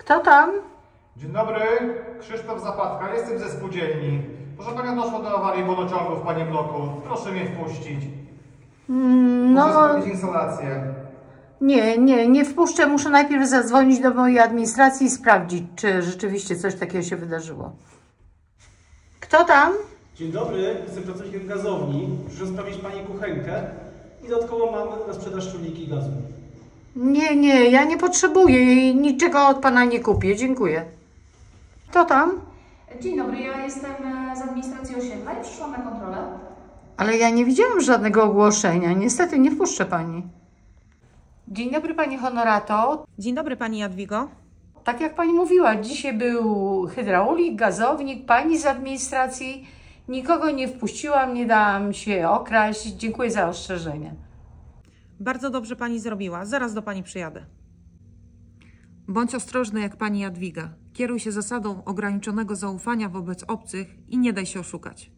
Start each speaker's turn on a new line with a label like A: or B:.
A: Kto tam?
B: Dzień dobry, Krzysztof Zapadka, jestem ze spółdzielni. Proszę Panią, doszło do awarii wodociągu w Pani bloku. Proszę mnie wpuścić. Muszę sprawdzić instalację.
A: Nie wpuszczę. Muszę najpierw zadzwonić do mojej administracji i sprawdzić, czy rzeczywiście coś takiego się wydarzyło. Kto tam?
C: Dzień dobry, jestem pracownikiem gazowni. Przyszedłem sprawdzić Pani kuchenkę i dodatkowo mam na sprzedaż czujniki gazu.
A: Nie, ja nie potrzebuję i niczego od Pana nie kupię. Dziękuję. Kto tam?
D: Dzień dobry, ja jestem z administracji osiedla i przyszłam na kontrolę.
A: Ale ja nie widziałam żadnego ogłoszenia. Niestety nie wpuszczę Pani. Dzień dobry Pani Honorato.
E: Dzień dobry Pani Jadwigo.
A: Tak jak Pani mówiła, dzisiaj był hydraulik, gazownik, Pani z administracji. Nikogo nie wpuściłam, nie dałam się okraść. Dziękuję za ostrzeżenie.
E: Bardzo dobrze Pani zrobiła. Zaraz do Pani przyjadę. Bądź ostrożny jak Pani Jadwiga. Kieruj się zasadą ograniczonego zaufania wobec obcych i nie daj się oszukać.